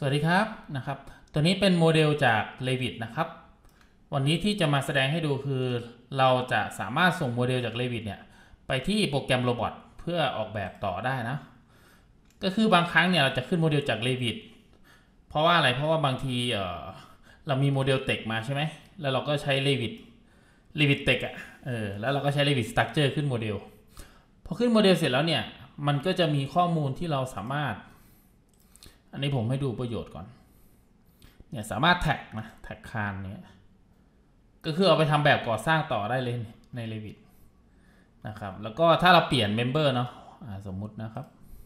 สวัสดีครับตัวนี้เป็นโมเดลจาก Revit นะครับวันนี้ที่จะมาแสดงให้ดูคือเราจะสามารถส่งโมเดลจาก Revit เนี่ยไปที่โปรแกรม Robot เพื่อออกแบบต่อได้นะก็คือบางครั้งเนี่ยเราจะขึ้นโมเดลจาก Revit เพราะว่าอะไรเพราะว่าบางทีเรามีโมเดล Text มาใช่ไหมแล้วเราก็ใช้ Revit Text แล้วเราก็ใช้ Revit Structure ขึ้นโมเดลพอขึ้นโมเดลเสร็จแล้วเนี่ยมันก็จะมีข้อมูลที่เราสามารถอันนี้ผมให้ดูประโยชน์ก่อนเนี่ยสามารถแท็กนะแท็กคานเนี่ยก็คือเอาไปทำแบบก่อสร้างต่อได้เลยใน Revit นะครับแล้วก็ถ้าเราเปลี่ยนเมมเบอร์เนาะสมมุตินะครับ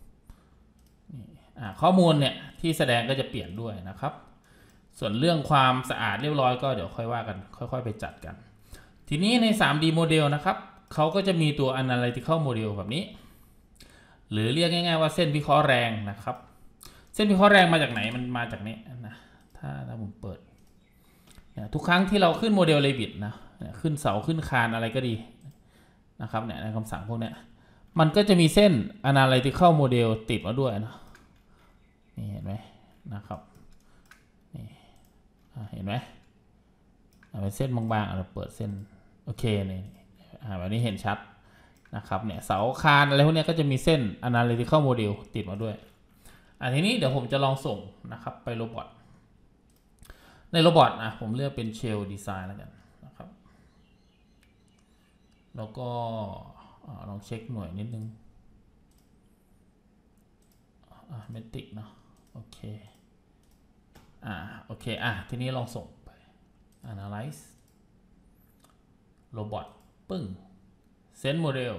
ข้อมูลเนี่ยที่แสดงก็จะเปลี่ยนด้วยนะครับส่วนเรื่องความสะอาดเรียบร้อยก็เดี๋ยวค่อยว่ากันค่อยๆไปจัดกันทีนี้ใน 3D โมเดลนะครับเขาก็จะมีตัว Analytical Model แบบนี้หรือเรียกง่ายๆว่าเส้นวิเคราะห์แรงนะครับเส้นวิเคราะห์แรงมาจากไหนมันมาจากนี้นะถ้าผมเปิดทุกครั้งที่เราขึ้นโมเดล Revit นะขึ้นเสาขึ้นคานอะไรก็ดีนะครับเนี่ยในคำสั่งพวกนี้มันก็จะมีเส้น Analytical Model ติดมาด้วยนะนี่เห็นไหมนะครับนี่เห็นไหมเป็นเส้นบางๆเราเปิดเส้นโอเคนี่แบบนี้เห็นชัดนะครับเนี่ยเสาคานอะไรพวกนี้ก็จะมีเส้น Analytical Model ติดมาด้วยทีนี้เดี๋ยวผมจะลองส่งนะครับไปโรบอทในโรบอทผมเลือกเป็น Shell Design แล้วกันนะครับแล้วก็ลองเช็คหน่วยนิดนึงเมตริกเนาะโอเคโอเคทีนี้ลองส่งไป Analyze Robot ปึ้ง Send Model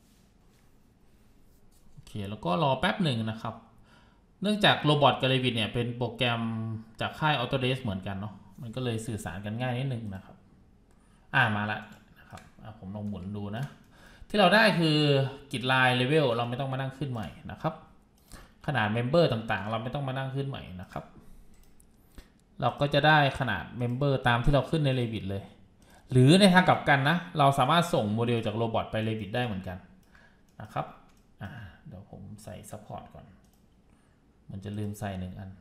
โอเคแล้วก็รอแป๊บหนึ่งนะครับเนื่องจาก Robot กับ Revit เนี่ยเป็นโปรแกรมจากค่าย Autodesk เหมือนกันเนาะมันก็เลยสื่อสารกันง่ายนิดนึงนะครับมาละนะครับผมลองหมุนดูนะที่เราได้คือกิจลายเลเวลเราไม่ต้องมานั่งขึ้นใหม่นะครับขนาดเมมเบอร์ต่างๆเราไม่ต้องมานั่งขึ้นใหม่นะครับเราก็จะได้ขนาดเมมเบอร์ตามที่เราขึ้นใน Revit เลยหรือในทางกลับกันนะเราสามารถส่งโมเดลจากโรบอทไป Revit ได้เหมือนกันนะครับเดี๋ยวผมใส่ Support ก่อนมันจะลืมใส่1 อัน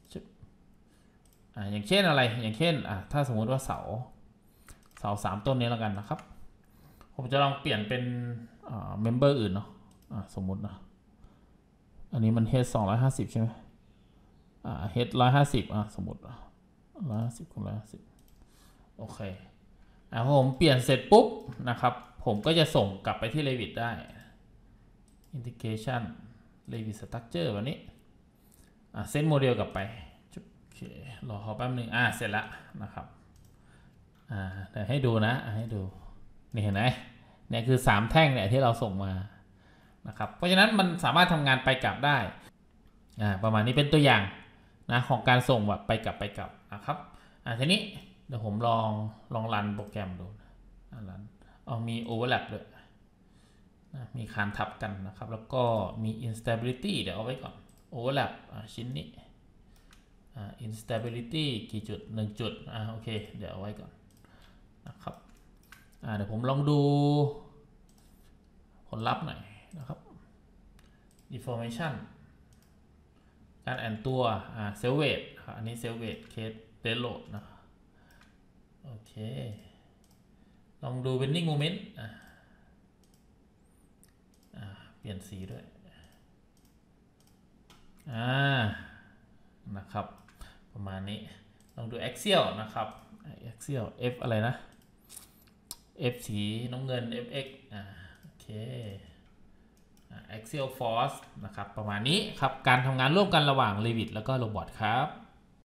อย่างเช่นอะไรอย่างเช่นถ้าสมมติว่าเสา3 ต้นนี้แล้วกันนะครับผมจะลองเปลี่ยนเป็นเมมเบอร์อื่นเนาะสมมุตินะอันนี้มัน H 250ใช่ไหมH 150สมมติ150คูณ150โอเคผมเปลี่ยนเสร็จปุ๊บนะครับผมก็จะส่งกลับไปที่ Revit ได้ Integration Revit Structure แบบนี้เซนโมเดลกลับไปโอเครอแป๊บนึงเสร็จแล้วนะครับเดี๋ยวให้ดูนะให้ดูนี่เห็นไหมเนี่ยคือ3 แท่งเนี่ยที่เราส่งมานะครับเพราะฉะนั้นมันสามารถทำงานไปกลับได้ประมาณนี้เป็นตัวอย่างนะของการส่งแบบไปกลับนะครับทีนี้เดี๋ยวผมลองรันโปรแกรมดูรันมีโอเวอร์แลปด้วยมีคานทับกันนะครับแล้วก็มี instability เดี๋ยวเอาไว้ก่อนโอเวอร์แลปชิ้นนี้instability กี่จุด1 จุดโอเคเดี๋ยวเอาไว้ก่อนนะครับเดี๋ยวผมลองดูผลลัพธ์หน่อยนะครับ deformation การแอนตัวเซลเวทอันนี้เซลเวทเคสเดโหลดนะโอเคลองดู bending moment เปลี่ยนสีด้วยนะครับประมาณนี้ลองดู axial นะครับ axial f อะไรนะ f สีน้ำเงิน fxโอเคaxial force นะครับประมาณนี้ครับการทำงานร่วมกันระหว่าง Revit แล้วก็ Robot ครับ